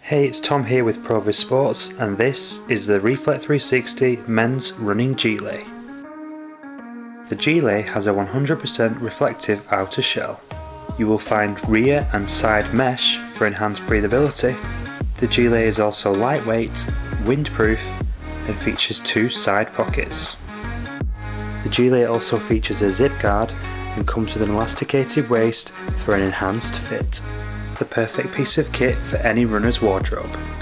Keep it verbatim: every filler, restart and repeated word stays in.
Hey, it's Tom here with Proviz Sports, and this is the REFLECT three sixty Men's Running Gilet. The Gilet has a one hundred percent reflective outer shell. You will find rear and side mesh for enhanced breathability. The Gilet is also lightweight, windproof, and features two side pockets. The Gilet also features a zip guard and comes with an elasticated waist for an enhanced fit. The perfect piece of kit for any runner's wardrobe.